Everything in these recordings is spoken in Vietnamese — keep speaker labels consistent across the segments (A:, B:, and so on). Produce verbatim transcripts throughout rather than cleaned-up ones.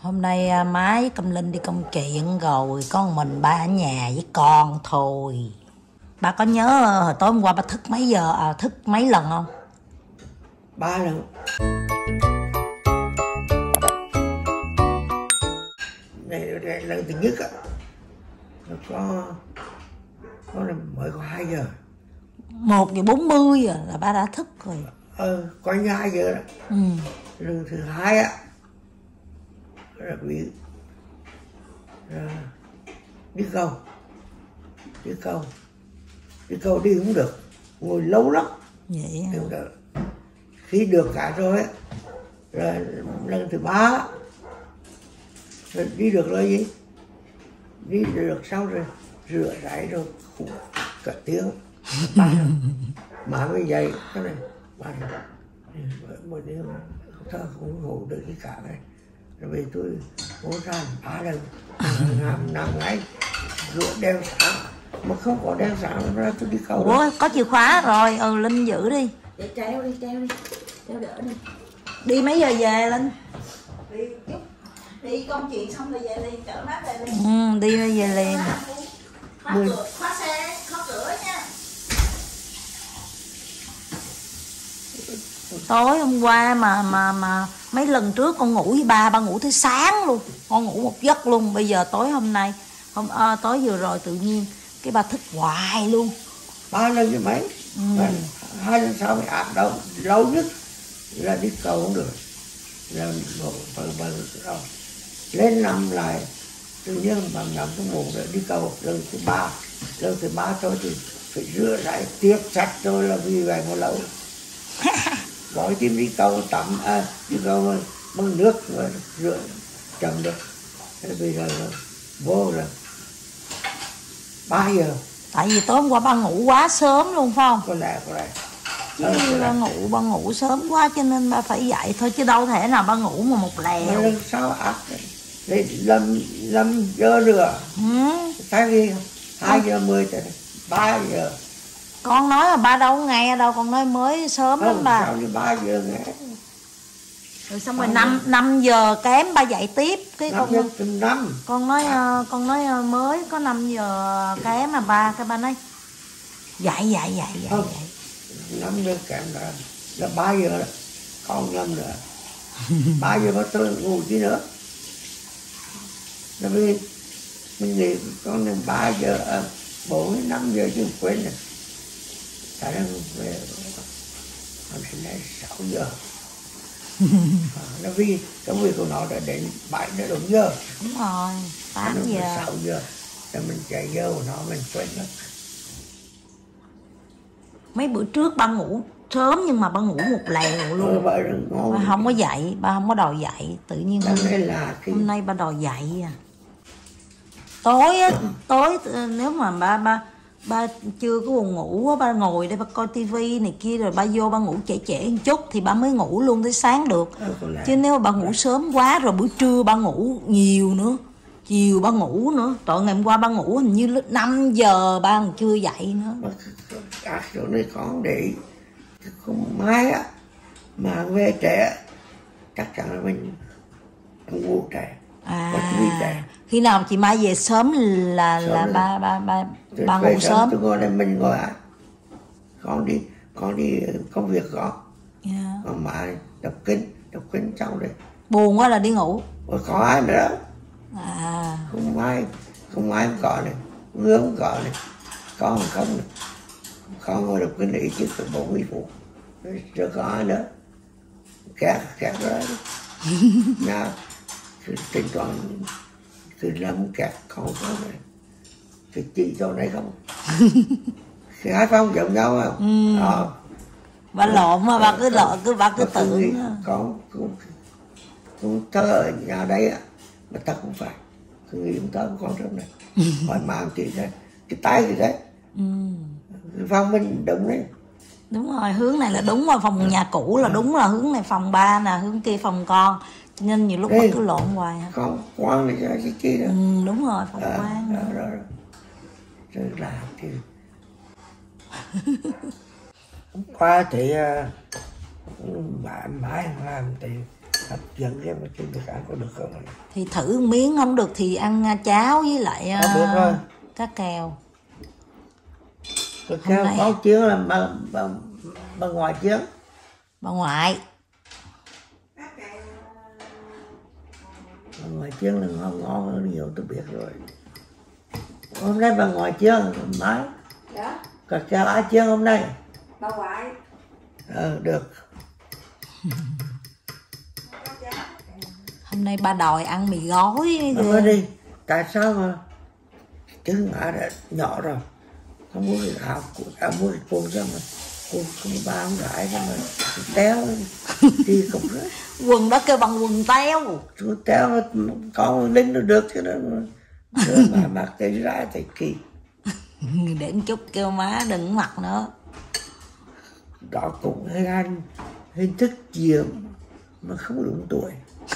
A: Hôm nay à, má với Cẩm Linh đi công chuyện rồi, có một mình ba ở nhà với con thôi. Ba có nhớ hồi tối hôm qua ba thức mấy giờ, à, thức mấy lần không?
B: Ba lần. Này là lần thứ nhất á, nó có có là mới có hai giờ.
A: Một giờ bốn mươi à, là ba đã thức rồi.
B: Ờ, có như hai giờ đó.
A: Ừ.
B: Lần thứ hai á, là bị là đi cầu, đi cầu, đi cầu đi không được, ngồi lâu lắm.
A: Vậy hả?
B: Được. Khi được cả rồi á, rồi lần thứ ba rồi đi được rồi gì, đi được xong rồi rửa ráy rồi khủ cả tiếng ba mà mới dậy cái này ba rồi một đêm không thơ không ngủ được cái cả này rồi về tôi ngủ ra ba lần nằm nằm ngay rửa đèn sáng mà không có đèn sáng ra tôi đi cầu.
A: Ủa có chìa khóa rồi, ừ Linh giữ đi.
C: Để treo đi, treo đi, treo đỡ đi.
A: Đi mấy giờ về Linh?
C: Đi chút, đi công chuyện xong rồi về liền, chở má về liền.
A: Ừ, đi về liền.
C: Khóa cửa, khóa xe, khóa cửa nha.
A: Tối hôm qua mà mà mà mấy lần trước con ngủ với ba, ba ngủ tới sáng luôn, con ngủ một giấc luôn. Bây giờ tối hôm nay, hôm à, tối vừa rồi tự nhiên cái ba thức hoài luôn.
B: Ba lần như mấy,
A: Ừ.
B: hai lần sau mới áp đâu lâu nhất là đi cầu không được, là một phần phần rồi lên nằm lại tự nhiên bằng nằm trong ngủ rồi đi cầu lần thứ ba, lần thứ ba thôi thì phải rửa lại tiếc sạch rồi là vì vậy một lâu gọi chim đi cầu tắm à, đi cầu bằng nước rồi rửa chậm được. Thế bây giờ vô là ba giờ.
A: Tại vì tối hôm qua ba ngủ quá sớm luôn phải không?
B: Có lẽ có lẽ
A: Chứ ba ngủ ba ngủ sớm quá cho nên ba phải dậy thôi, chứ đâu thể nào ba ngủ mà một lèo.
B: lần sau ác để lâm lâm giờ nữa.
A: Ừ.
B: Tại vì hai giờ mười tới ba giờ.
A: Con nói là ba đâu có nghe đâu, con nói mới sớm lắm
B: Không,
A: ba.
B: sao như ba giờ nghe.
A: Rồi xong rồi năm năm giờ kém ba dậy tiếp cái
B: Năm
A: con
B: giờ từng năm.
A: con nói ờ, con nói ờ, mới có năm giờ kém mà ba, cái ba nói dậy dậy dậy dậy
B: Không.
A: dậy.
B: Năm giờ kém là là ba giờ đó. Còn năm nữa. Ba giờ mà tôi ngủ chứ nữa. Tại vì mình nghĩ con nên ba giờ à, bốn năm giờ chứ quên rồi. Tại nó về hôm nay sáu giờ. À, nó vì công việc của nó đã đến bảy giờ đúng giờ.
A: Đúng rồi, tám giờ.
B: sáu giờ là mình chạy vô nó mình quên mất.
A: Mấy bữa trước ba ngủ sớm nhưng mà ba ngủ một lèo luôn.
B: Ba
A: không có dậy, ba không có đòi dậy, tự nhiên hôm nay là khi... hôm nay ba đòi dậy à. Tối á, tối nếu mà ba ba ba chưa có buồn ngủ á, ba ngồi đây ba coi tivi này kia rồi ba vô ba ngủ trễ trễ một chút thì ba mới ngủ luôn tới sáng được. Chứ nếu mà ba ngủ sớm quá rồi buổi trưa ba ngủ nhiều nữa, chiều ba ngủ nữa. Tội ngày hôm qua ba ngủ hình như lúc năm giờ ba còn chưa dậy nữa.
B: Các chỗ này con để không mai á mà về trẻ chắc chắn là mình ngủ trẻ.
A: À, khi nào chị Mai về sớm là sớm là ba ba ba ba ngủ sớm.
B: Tôi ngồi đây mình ngồi à, con đi con đi công việc có, yeah. Còn mà đọc kinh đọc kinh xong rồi
A: buồn quá là đi ngủ.
B: Rồi có ai nữa?
A: À,
B: không ai không ai không có này, ngứa không có này, con không này. Con ngồi đọc kinh ý chứ từ bốn mươi phút rồi có ai nữa kẹt kẹt rồi nha. Tình toàn cứ lâm kẹt không có này thì chị chỗ này không hai phong giống nhau không. Ừ. Đó.
A: Bà lộn mà bà cứ lộn cứ bà cứ tưởng
B: con cũng cũng thơ ở nhà đây á mà ta cũng phải cứ nghĩ chúng ta con trong này hỏi mà chị đây cái tay gì đấy. Ừ. Phòng mình đúng đấy.
A: Đúng rồi, hướng này là đúng rồi, phòng nhà cũ là đúng là hướng này phòng ba nè, hướng kia phòng con. Nên nhiều lúc bà cứ lộn hoài hả?
B: Không, quan này cho cái kia đó.
A: Ừ, đúng rồi, phòng à, quan.
B: Đó, đó, đó. Rồi làm thì... Hôm qua thì... Uh, bạn mãi làm thì... hấp dẫn cái mà chưa được ăn có được không?
A: Thì thử miếng, không được thì ăn cháo với lại
B: không được thôi.
A: Cá kèo.
B: Cá kèo có chiên là bà, bà, bà ngoại chiên.
A: Bà ngoại.
B: Bà ngoại chiên là ngon ngon hơn nhiều, tôi biết rồi. Hôm nay bà ngoại chiên má.
C: Dạ.
B: Cá kèo ai chiên hôm nay?
C: Bà ngoại.
B: Ờ được.
A: Hôm nay ba đòi ăn mì gói.
B: Ờ đi, tại sao mà chứ ngã đã nhỏ rồi, không muốn được học, không muốn cô ra mà cô không ba không rải ra mà téo đi cũng rất.
A: Quần đó kêu bằng quần teo.
B: Chú téo con lính nó được chứ đó mà mặc cái rải thì kỳ.
A: Để một chút kêu má đừng mặc nữa.
B: Đó cũng hơi anh hình thức chiều mà không đúng tuổi.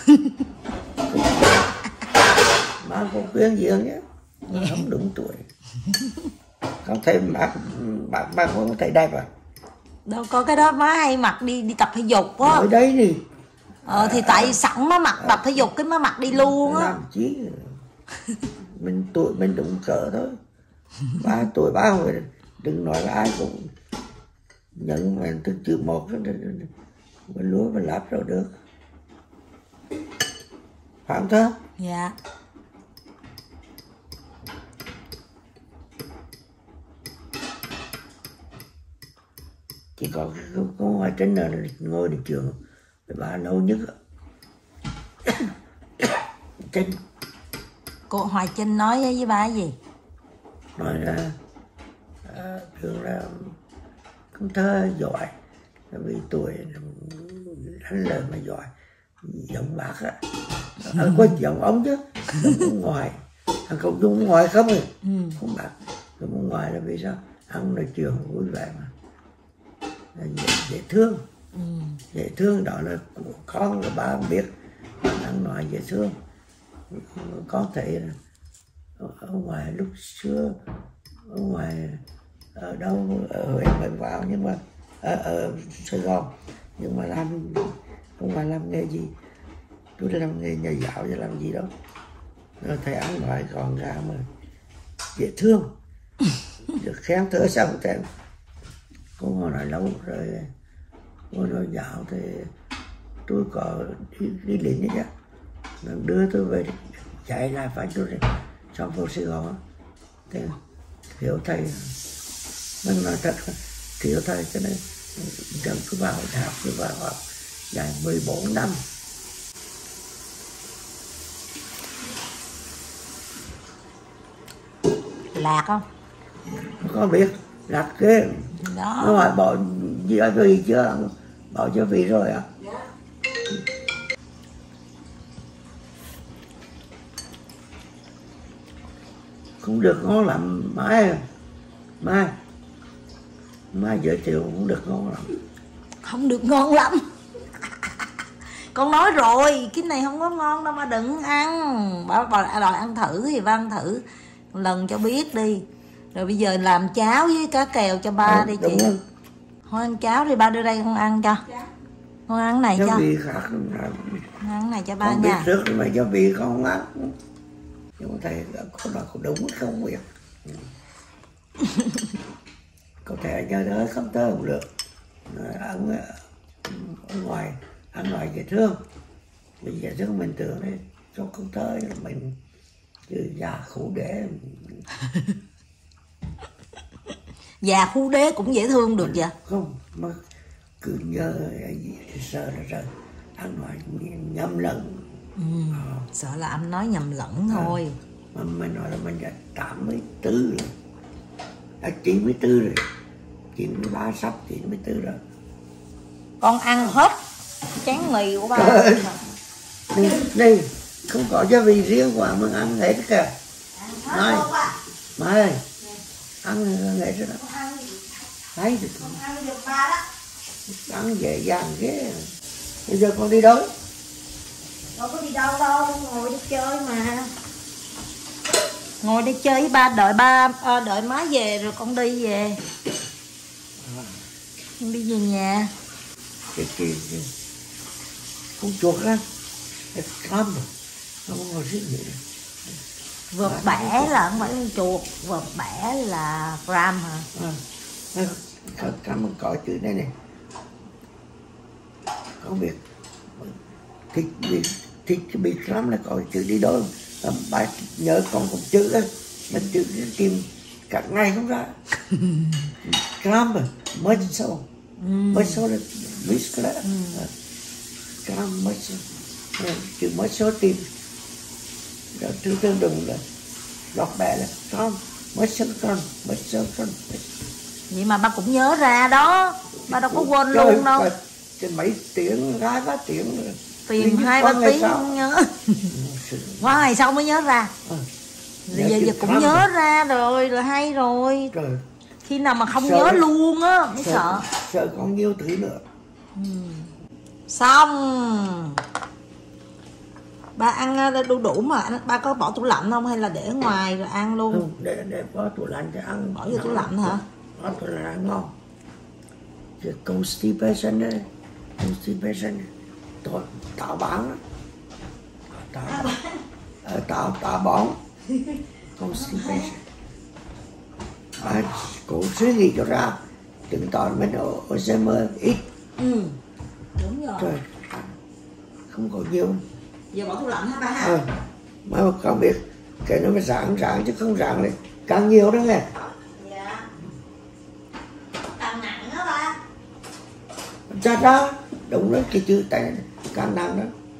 B: Má có khuyên gì nhé, không đúng tuổi. Không thấy bác bác bác không thấy đẹp à?
A: Đâu có cái đó má hay mặc đi đi tập thể dục á.
B: Ở đấy đi.
A: Ờ thì tại sẵn má mặc tập thể dục cái má mặc đi luôn á.
B: Làm chí mình tuổi mình đúng cỡ thôi. Ba tuổi ba hồi đừng nói là ai cũng nhận mình từ chữ một mình lúa mình lắp rồi được. Phải không thế?
A: Dạ.
B: Chỉ có có ngoài trên là ngồi đi trường bà lâu nhất. Trinh.
A: Cô Hoài Trinh nói với bà gì?
B: Nói là à, thường là không thơ giỏi vì tuổi anh lời mà giỏi giọng bác á. Anh có giọng ông chứ giọng ngoài anh không dùng ngoài không rồi ừ. Không bác giọng ngoài là vì sao ăn nói chuyện vui vẻ mà dễ, dễ thương ừ. Dễ thương đó là của con là ba không biết ăn nói dễ thương. Con thấy ở ngoài lúc xưa ở ngoài ở đâu ở Huế mới vào nhưng mà ở, ở Sài Gòn nhưng mà làm không phải làm nghề gì, tôi làm nghề nhà giáo và làm gì đó rồi thầy ăn nói còn ra mà dễ thương được khen thở xong thì cô ngồi nói lâu rồi cô nói dạo thì tôi có đi, đi lính đấy chứ đưa tôi về chạy lại phải tôi xong vào Sài Gòn thì thiếu thầy mình nói thật thiếu thầy cho nên gần cứ vào đại học cứ vào học dài mười bốn năm.
A: Lạc không?
B: Không có biết lạc ghê đó. Nó hỏi bỏ gì ở vị chưa, bỏ cho vị rồi à? Không được ngon lắm mai mai mai giới thiệu không được ngon lắm.
A: Không được ngon lắm. Con nói rồi cái này không có ngon đâu mà đừng ăn. Bà đòi ăn thử thì ba ăn thử lần cho biết đi. Rồi bây giờ làm cháo với cá kèo cho ba à, đi chị. Không? Thôi ăn cháo thì ba đưa đây con ăn cho. Con ăn này cho.
B: Vị khác không
A: con ăn này cho ba
B: con
A: nha.
B: Biết trước mà cho vị con ăn. Nhưng mà thầy có nói có đúng không biết. Có thể nhớ tới không tới không được. Ăn ở ngoài ăn ngoài dễ thương. Bây giờ trước mình tưởng đấy cho không tới mình chứ già khổ đế.
A: Già khu đế cũng dễ thương được vậy?
B: Không, mà cứ nhớ sợ là sợ ăn nói nhầm lẫn.
A: Ừ, à. Sợ là anh nói nhầm lẫn thôi.
B: À, mà mình nói là mình đã tám mươi tư rồi, đã chín mươi tư rồi, chín mươi ba sắp chín mươi tư rồi.
A: Con ăn hết chén mì của ba.
B: Đi, đi, không có gia vị riêng của mình ăn hết cả. Mai, Mai ơi, ăn hết rồi đó. Thấy được không? Ăn dễ dàng ghê. Bây giờ con đi đâu?
C: Đâu có đi đâu đâu, ngồi đi chơi mà.
A: Ngồi đi chơi với ba, đợi ba à, đợi má về rồi con đi về. Con đi về nhà.
B: Cái, cái, cái, con chuột á, Trump không có gì nữa.
A: Vợt bẻ là không phải con chuột, vợt bẻ là gram hả?
B: À, Trump có chữ này này, không biết thì bị thì bị Trump là có chữ đi đôi, bà nhớ còn một chữ á, mà chữ tìm cả ngày không ra. Trump mới sâu, mới sâu là biết cái đó, Trump mới sâu, chữ mới sâu tìm, rồi thứ tương đừng là lọt bẻ là Trump mới sâu Trump mới sâu Trump.
A: Vậy mà ba cũng nhớ ra đó, ba đâu có quên trời, luôn đâu.
B: Cái mấy tiếng, hai ba tiếng rồi.
A: Tìm hai ba tiếng không nhớ. Quá ngày sau mới nhớ ra. À, giờ giờ cũng nhớ rồi. Ra rồi, rồi hay rồi. Trời. Khi nào mà không sợ, nhớ luôn á, mới sợ. Sợ,
B: sợ còn nhiều thứ nữa.
A: Ừ. Xong. Ba ăn đu đủ mà ba có bỏ tủ lạnh không hay là để ngoài rồi ăn luôn?
B: Không, để để bỏ tủ lạnh cho ăn.
A: Bỏ vô tủ lạnh hả?
B: Bỏ tủ lạnh ăn ngon. Chứ constipation đấy, constipation tôi tạo bán tạo tạo tạo, tạo bón constipation. À, cũng suy nghĩ cho ra chứng tỏ mình Alzheimer ít.
A: Ừ, đúng rồi.
B: Trời, không có nhiều.
A: Giờ bỏ tủ lạnh hả ba ha?
B: À, mà không biết cái nó mà rạng rạng chứ không rạng này càng nhiều đó nghe.
A: Dạ. Càng nặng đó ba.
B: Ra ra đúng đấy, cái chữ tay càng nặng đó.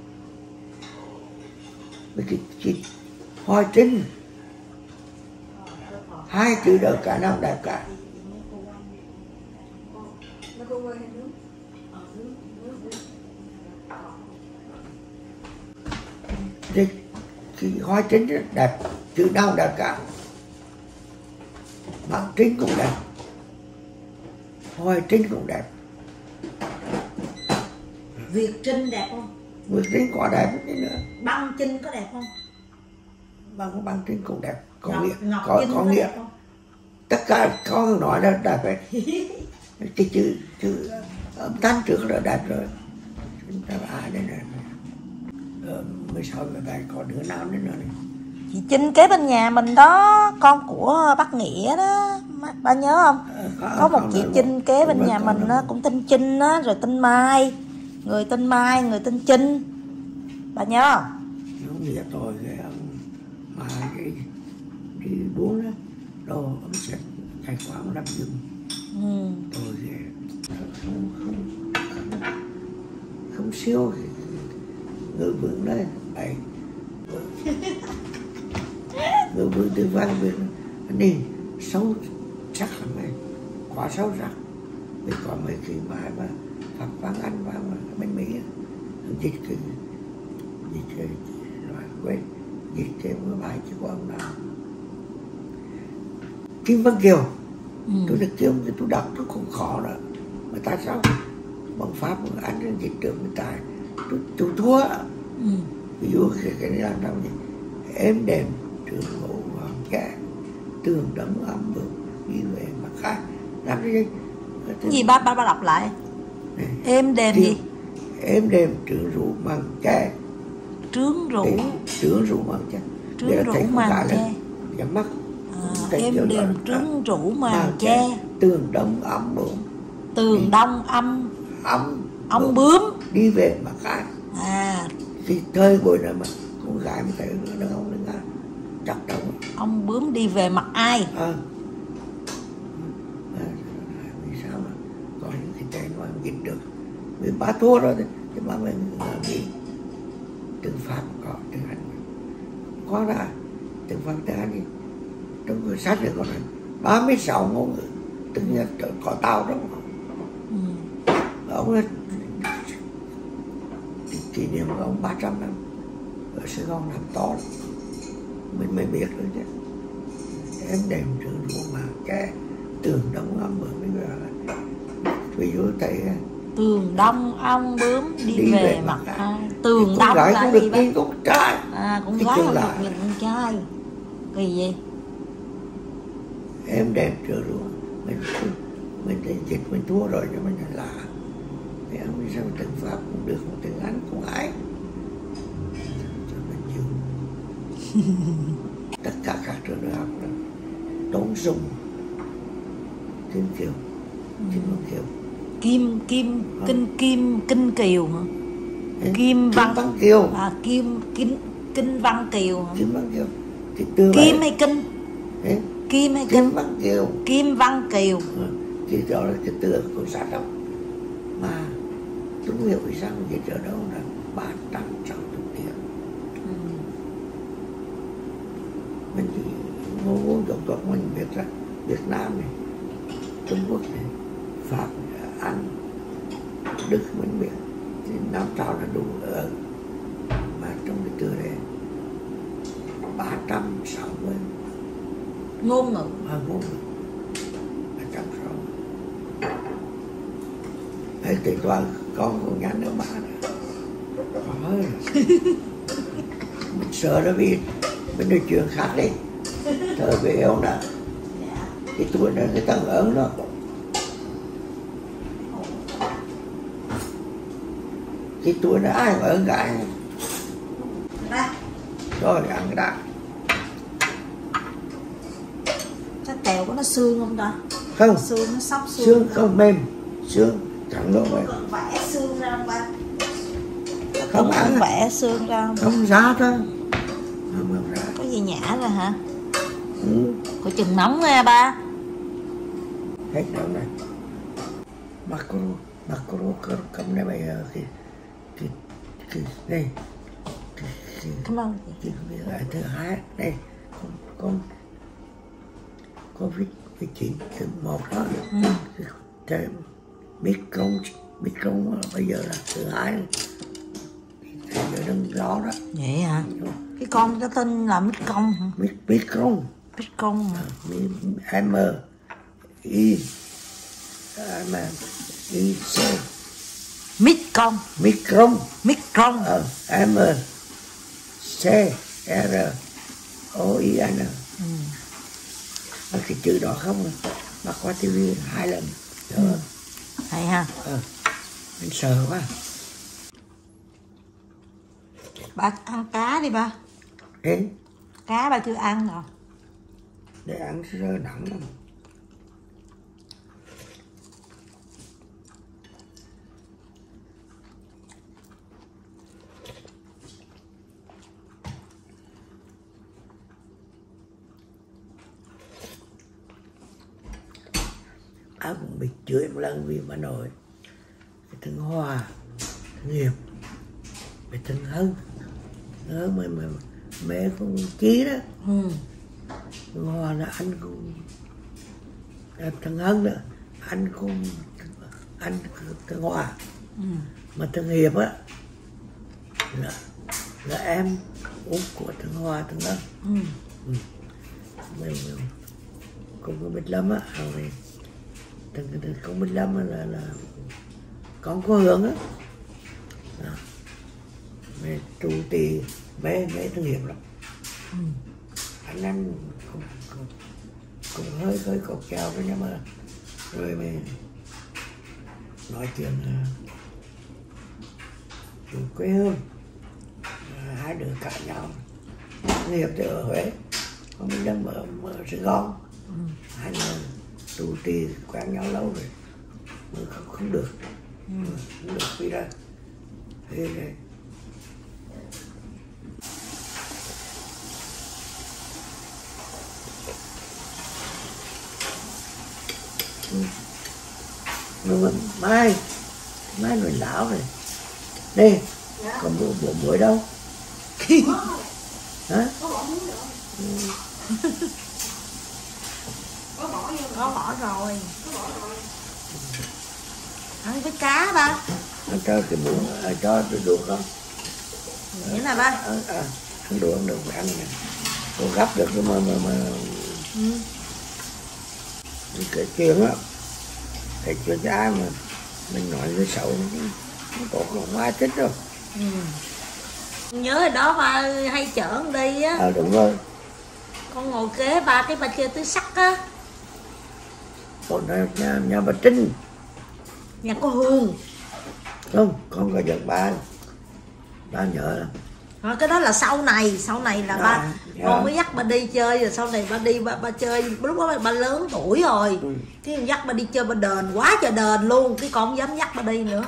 B: Với cái, cái Hoài Trinh hai chữ đầu cả năm đẹp cả. Cái, cái Hoài Trinh rất đẹp, chữ nào đẹp cả. Bằng Trinh cũng đẹp, Hoài Trinh cũng đẹp.
A: Việt Trinh đẹp không?
B: Việt Trinh có đẹp cái nữa.
A: Băng Trinh có đẹp không?
B: Băng Băng Trinh cũng đẹp, có
A: Ngọc,
B: nghĩa,
A: Ngọc
B: có,
A: Trinh
B: có
A: có
B: nghĩa.
A: không?
B: Tất cả con nói là đẹp rồi. Cái chữ chữ âm thanh trước là đẹp rồi. Chúng ta ai đây này? Ờ, mới sau là bài có đứa nào nữa này.
A: Chị Trinh kế bên nhà mình đó, con của bác Nghĩa đó, ba nhớ không? À, có, có một chị Trinh kế bên nhà mình đó, cũng tên Trinh á, rồi tên Mai, người tên Mai, người tên Trinh, bà nhớ không?
B: Không nghĩa tôi cái ông mà cái đi buôn đó, đồ ông sẽ tài khoản đắp giùm. Ừ. Tôi cái không không không, không siêu ngữ vững đấy bảy ngữ vững từ văn bên đi sâu sắc lắm này, quá sâu sắc. Vì có mấy khi mà mà Phật văn Anh vào bên Mỹ dịch cái dịch cái loại quên dịch cái một bài chứ có ông nào Kim Văn Kiều. Ừ. Tôi được kêu tôi đọc tôi không khó nữa mà tại sao bằng Pháp bằng Anh dịch được người ta tôi, tôi thua. Ừ. Ví dụ cái, cái này làm sao gì em đềm trường ngộ hoàng cha tường đấm âm bự đi về mà khác làm cái gì
A: cái gì ba ba ba đọc lại này. Em đềm Điều, gì
B: em đềm trường rượu bằng cha
A: trướng rượu
B: trướng rượu bằng cha
A: trướng rượu màng cha
B: nhắm mắt
A: à, em đềm trướng rượu màng cha
B: tường đông âm bướm
A: tường đi. Đông âm
B: âm
A: ông bướm
B: đi về mà khác
A: à
B: thì thời buổi này mà con gái mà thấy đàn ông nó chặt đầu
A: ông bướm đi về mặt ai
B: à. À, vì sao mà có những cái tên mà dịch được vì ba thua rồi thì mà mình bị tiếng Pháp có tiếng Anh có ra tiếng Pháp tiếng Anh thì trong người sách thì còn ba mươi sáu ngôn ngữ tiếng Nhật có tao đó ừ. Ông ấy kỷ niệm của ông ba trăm năm ở Sài Gòn làm to lắm. Mình mới biết rồi chứ em đềm trường ruộng mà cái tường đông âm bướm bây giờ ví dụ thấy
A: tường đông ong bướm đi, đi về, về mặt ai tường đông
B: là không được nhìn con trai
A: à con gái không được nhìn con trai kỳ gì
B: em đềm trường ruộng mình mình thấy dịch mình thua rồi cho mình là thì ông đi sao tiếng Pháp cũng được, tiếng Anh cũng Tất cả các trường đại học là Tốn Sùng, Kim Kiều, Kim Văn Kiều,
A: Kim Kim Kinh Kim Kinh Kiều hả?
B: Kim,
A: Kim Văn,
B: Văn Kiều.
A: À, Kim Kinh Kinh Văn Kiều hả?
B: Kim Văn Kiều. Thì từ
A: Kim
B: vậy,
A: hay Kinh?
B: Ê?
A: Kim hay
B: Kim
A: Kinh?
B: Văn Kiều.
A: Kim Văn Kiều.
B: Ừ. Thì đó là cái từ của xã Đông. Mà tôi không hiểu vì sao cái chợ đó là ba trăm sáu mươi tiền.
A: Ừ.
B: Mình chỉ ngôn ngôn dòng tộc mình biết ra Việt Nam này, Trung Quốc này, Pháp, Anh, Đức mình biết thì năm sau là đủ ở. Mà trong cái từ này ba trăm sáu mươi
A: Ngôn ngữ.
B: à, ngôn ngữ ba trăm sáu mươi. Thế thì toàn con của nhà nước bà này có mình sợ nó vì mình nói chuyện khác đi thờ về ông nè cái tuổi này người ta ớn đó cái tuổi này ai mà ớn gái rồi ăn cái đã.
A: Cái kẹo của nó xương không ta?
B: Không,
A: Xương nó sóc xương.
B: xương không mềm, xương thẳng lộ vậy.
A: Còn vẽ xương ra không ba?
B: Không ăn,
A: không vẽ xương ra không?
B: không ra thôi. Không, không ra.
A: Có gì nhả ra hả?
B: Ừ.
A: Của chừng nóng nha ba.
B: Hết đó này. Macro, macro cầm này bây giờ thì thì thì đây. Thì,
A: Cảm ơn.
B: thì cái thứ hai đây con con covid mười chín thứ một đó. Ừ. Cái micron micron bây giờ là thứ hai. Bây giờ đừng lo đó.
A: Vậy hả? Cái con cái tên là Micron hả?
B: Micron.
A: Micron hả?
B: M I M I C.
A: Micron.
B: Micron.
A: Micron.
B: Ờ, M C R O I N. Ừ. Cái chữ đó không mà qua tivi hai lần. Đó. Ừ.
A: Hay ha.
B: Ờ. Mình sợ quá.
A: Ba ăn cá đi ba.
B: Ê.
A: Cá ba chưa ăn rồi.
B: Để ăn sơ nặng lắm. Ai cũng bị chửi một lần vì bà nội cái thằng Hòa, thằng Hiệp, cái thằng Hân, đó mà mà mẹ con Chí đó. Ừ. Thằng Hòa là anh con, thằng Hân đó anh con anh thằng Hòa. Ừ. Mà thằng Hiệp á là là em út của thằng Hòa thằng Hân. Ừ. Ừ. Mình, mình, con có biết lắm á. Rồi thằng con Minh Lâm là là con có Hương á, mẹ trụ tì mẹ mẹ thằng Hiệp lắm. Ừ. Anh anh cũng, cũng, cũng hơi hơi cột chào với nhau mà rồi mẹ nói chuyện chuyện quê hương, hai đứa cãi nhau. Thằng Hiệp thì ở Huế, con Minh Lâm ở, ở Sài Gòn. Ừ. Hai người trụ trì quen nhau lâu rồi mà không, không được. Ừ. Không được vì ra thế này ừ. Mà mai mai người lão rồi đây. Dạ. Còn bộ bộ muối đâu? Hả? Ừ.
A: Có bỏ vô, có bỏ rồi. Ăn với cá ba.
B: Ăn cho cái bụng, cho tôi được không?
A: Vậy là ba.
B: À, à, ăn được, ăn được, phải ăn nè. Cô gấp được mà mà mà. Ừ. Cái chuyện á, cái chuyện cái ai mà mình nói với sậu nó có không ai thích đâu.
A: Ừ. Nhớ hồi đó ba hay chở con đi á.
B: À đúng rồi.
A: Con ngồi kế ba cái ba chơi tứ sắc á.
B: Còn nhà, nhà bà Trinh.
A: Nhà có Hương.
B: Không, con có giận ba. Ba nhớ lắm.
A: Rồi, cái đó là sau này, sau này là à, ba dạ. Con mới dắt ba đi chơi, rồi sau này ba đi ba, ba chơi, lúc đó ba, ba lớn tuổi rồi, ừ. Cái dắt ba đi chơi ba đền quá trời đền luôn, cái con không dám dắt ba đi nữa.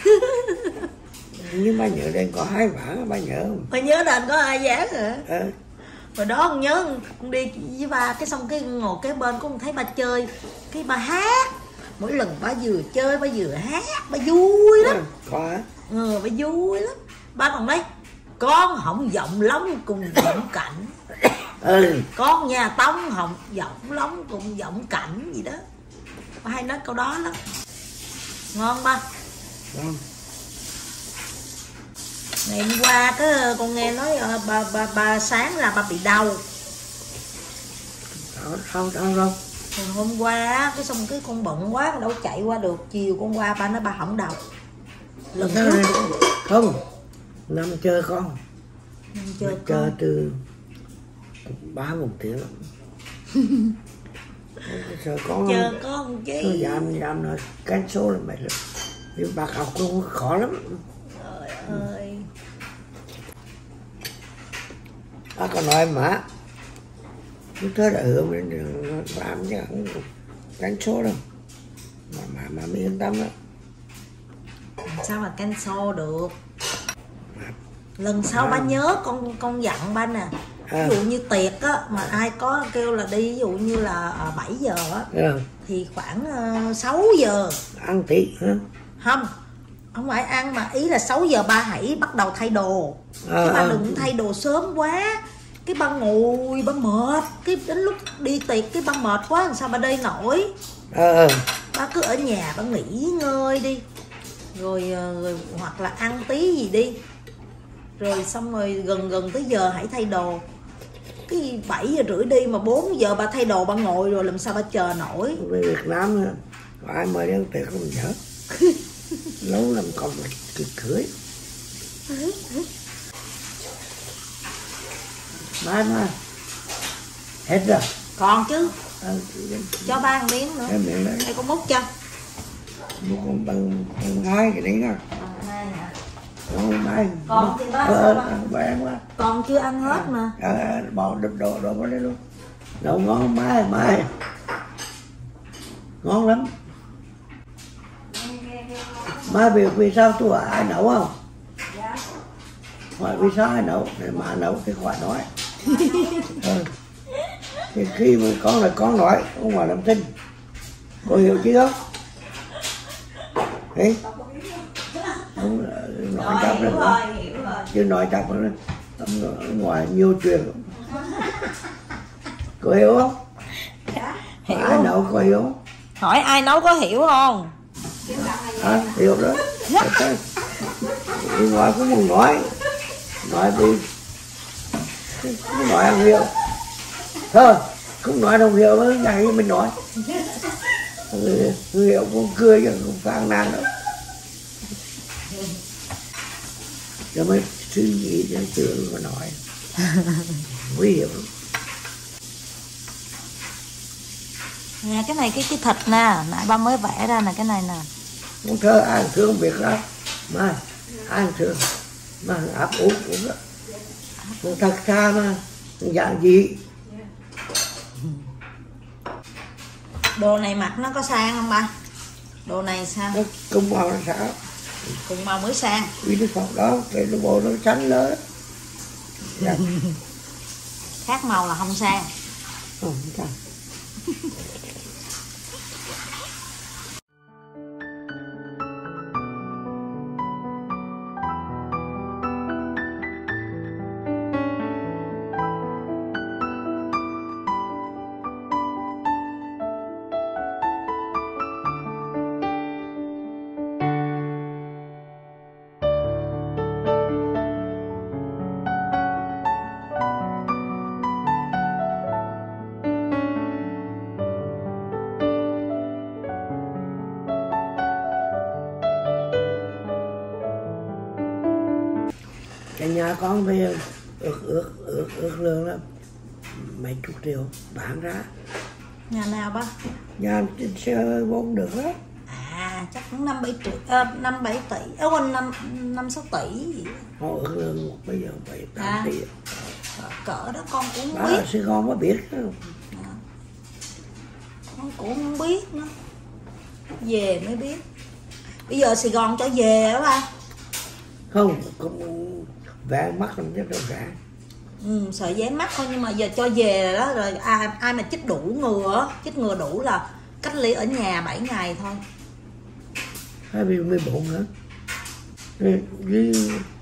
B: Nhưng ba nhớ đền có hai vả, ba nhớ không?
A: Ba nhớ đền có hai vả hả?
B: Ừ.
A: Rồi đó con nhớ con đi với ba, cái xong cái ngồi kế bên con thấy ba chơi, cái ba hát, mỗi lần ba vừa chơi ba vừa hát, ba vui lắm.
B: Có hả?
A: Ừ, ba vui lắm. Ba còn đấy, con hổng giọng lóng cùng giọng cảnh.
B: Ừ.
A: Con nhà Tông hổng giọng lóng cùng giọng cảnh gì đó. Ba hay nói câu đó lắm. Ngon ba.
B: Ngon.
A: Ngày hôm qua cái con nghe nói bà bà bà sáng là bà bị đau.
B: Đau đau đâu?
A: Hôm qua cái xong cái con bận quá đâu chạy qua được, chiều con qua ba nói ba không đau. Lần trước
B: không. Năm chơi con.
A: Năm chơi con.
B: Chơi từ ba một tiếng. Sợ con
A: chờ con chứ.
B: Nó giảm giảm nó cánh số là mệt lắm. Nhưng bà học cũng khó lắm.
A: Trời ơi.
B: Bác còn nói mà lúc đó đã hứa mình làm chứ không cánh số đâu. Mà mà mà mình yên tâm đó.
A: Sao mà cancel được? Lần sau à. Ba nhớ con con dặn ba nè. À. Ví dụ như tiệc á mà ai có kêu là đi, ví dụ như là bảy giờ á à. Thì khoảng uh, sáu giờ
B: ăn tí hả?
A: Không, không phải ăn mà ý là sáu giờ ba hãy bắt đầu thay đồ. À, chứ ba à. Đừng thay đồ sớm quá. Cái ba ngồi ba mệt, cái đến lúc đi tiệc cái ba mệt quá làm sao ba đi nổi. À. Ba cứ ở nhà ba nghỉ ngơi đi. Rồi, rồi hoặc là ăn tí gì đi. Rồi xong rồi gần gần tới giờ hãy thay đồ. Cái bảy giờ rưỡi đi mà bốn giờ ba thay đồ ba ngồi rồi làm sao ba chờ nổi.
B: Về Việt Nam có ai mời đi ăn tiệc không nhớ. Lâu lắm còn một kịch cưới. Mai mà hết rồi.
A: Còn chứ à, cho ba ăn miếng nữa. Đây con múc cho.
B: Múc con bằng, bằng hai cái đấy nè.
A: Bằng hai hả?
B: Còn mai.
A: Còn thì ba
B: ờ, ăn quá.
A: Còn chưa ăn hết mà.
B: À, bỏ đập đồ đồ vào đây luôn. Nấu ngon mai mai. Ngon lắm. Mai vì, vì sao tôi ai nấu không? Dạ. Hỏi vì sao ai nấu? Để mà nấu thì khỏi nói. Ừ. Thì khi mà con là con nói, không phải làm thinh. Cô hiểu chứ không? Thế? Không, nói chắc lắm đó. Chứ nói chắc lắm. Ngoài nhiều chuyện. Cô hiểu không?
A: Dạ, hiểu.
B: Ai nấu cô hiểu không?
A: Hỏi ai nấu có hiểu không?
B: À, hiểu đó. Đi ngoài cũng muốn nói. Nói đi. Không nói không hiểu. Thôi, không nói không hiểu nữa, ngày mình nói. Người hiểu cũng cười chứ không phàn nàn đâu. Rồi mới suy nghĩ cho tưởng mà nói. Nguy hiểm lắm.
A: Nè cái này cái cái thịt nè, nãy ba mới vẽ ra nè cái này nè.
B: Không thơ ai thương việc đó. Mà ai thương. Mà áp út cũng đó. Mà thật xa mà. Dạng gì.
A: Đồ này mặc nó có sang không ba? Đồ này sao?
B: Nó cùng màu nó sao?
A: Cùng màu mới sang.
B: Vì nó phòng đó, cái nó bộ nó tránh lớn. Dạ.
A: Khác màu là không sang.
B: Không sang. Cái nhà con về ước ước ước ước lương lắm mấy chục triệu bán ra.
A: Nhà nào ba?
B: Nhà trên xe vốn được đó.
A: À chắc cũng năm bảy triệu, à, năm bảy tỷ, ở quanh năm năm sáu tỷ gì.
B: Họ ở bây giờ bảy tám tỷ.
A: Cỡ đó con cũng không
B: đó
A: biết.
B: Ở Sài Gòn mới biết. À.
A: Con cũng không biết nữa. Về mới biết. Bây giờ Sài Gòn cho về đó ba.
B: Không, không vé mắc không chắc đâu cả.
A: Ừ, sợ vé mắc thôi nhưng mà giờ cho về đó rồi ai ai mà chích đủ ngừa, chích ngừa đủ là cách ly ở nhà bảy ngày thôi.
B: Hai mươi mười bốn nữa. Với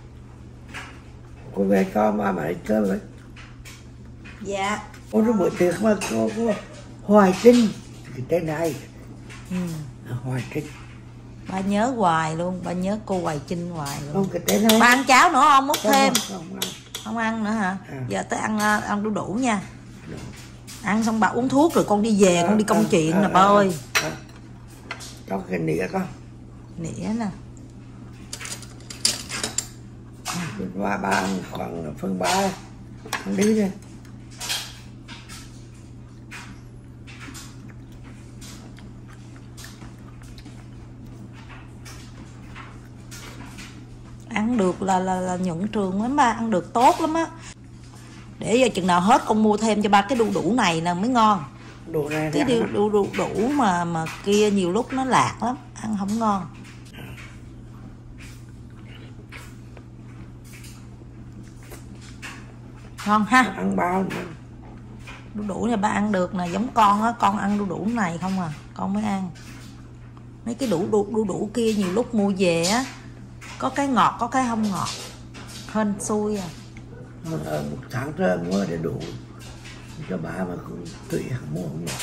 B: cô về cho mà mày cơ vậy.
A: Dạ.
B: Con nó buổi tiệc mà cô, cô Hoài Trinh cái tên này.
A: Ừ.
B: Hoài Trinh.
A: Ba nhớ hoài luôn, ba nhớ cô Hoài Trinh hoài luôn.
B: Không cái tên này.
A: Ba ăn cháo nữa không? Múc
B: không,
A: thêm.
B: Không, không, ăn.
A: Không ăn nữa hả?
B: À.
A: Giờ tới ăn ăn đu đủ nha. Đủ. Ăn xong bà uống thuốc rồi con đi về, à, con đi công à, chuyện à, nè ba à, ơi.
B: À. Cho cái nĩa con.
A: Nĩa nè.
B: Ba ba ăn khoảng phần ba. Ăn đi đi.
A: Ăn được là là, là nhuận trường lắm ba, ăn được tốt lắm á. Để giờ chừng nào hết con mua thêm cho ba cái đu đủ này nè mới ngon.
B: Đủ này
A: cái đu đủ, đủ đủ mà mà kia nhiều lúc nó lạc lắm, ăn không ngon. Ngon ha.
B: Ăn bao nữa.
A: Đu đủ này ba ăn được nè, giống con á, con ăn đu đủ này không à, con mới ăn. Mấy cái đủ đu, đu đủ kia nhiều lúc mua về á, có cái ngọt có cái không ngọt, hên xui à.
B: Một tháng trời mua để đủ cho ba mà cũng tùy mua không được.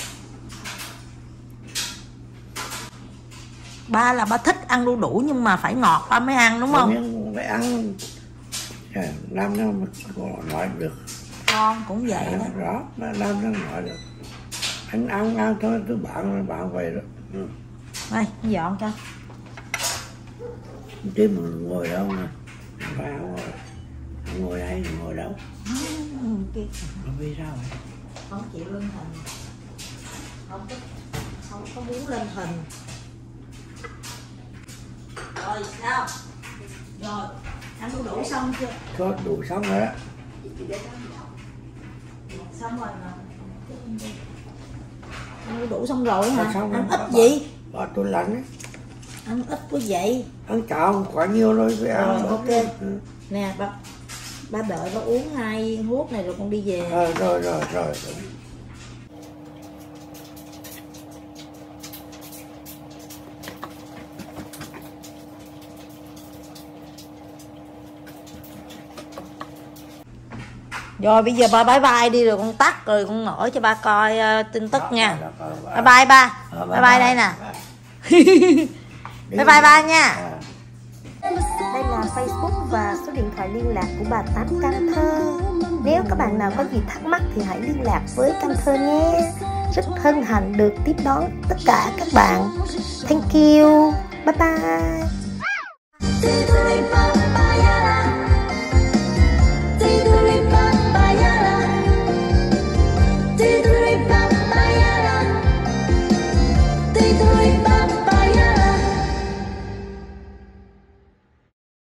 A: Ba là ba thích ăn đu đủ nhưng mà phải ngọt ba mới ăn đúng không?
B: không phải ăn làm nó nói được.
A: Con cũng vậy đó.
B: Đó, làm nó nói được. Anh ăn ăn thôi, tôi bạn bạn vậy đó. Ừ.
A: Đây, dọn cho.
B: Chứ mà ngồi đâu mà phải không ngồi, không ngồi đây ngồi đâu.
A: Ừ,
B: không vì sao vậy?
A: Không chịu lên hình, không có không có muốn lên hình. Rồi sao? Rồi ăn đu đủ xong chưa?
B: Có đủ xong rồi đó.
A: Xong rồi mà ăn đu đủ xong rồi hả?
B: Xong
A: ăn
B: rồi.
A: ít gì?
B: Bỏ tôi lạnh ấy.
A: Ăn ít quá vậy.
B: Ăn cháo quá nhiều rồi phải ăn.
A: Rồi, ok. Ừ. Nè ba, ba đợi ba uống hai hút này rồi con đi về.
B: Ờ, rồi rồi rồi.
A: Rồi bây giờ ba bye bye đi rồi con tắt rồi con mở cho ba coi uh, tin tức nha. Bye bye ba. Bye bye đây nè. Bye bye ba nha.
D: Đây là Facebook và số điện thoại liên lạc của bà Tám Can Thơ. Nếu các bạn nào có gì thắc mắc thì hãy liên lạc với Can Thơ nhé. Rất hân hạnh được tiếp đón tất cả các bạn. Thank you. Bye bye.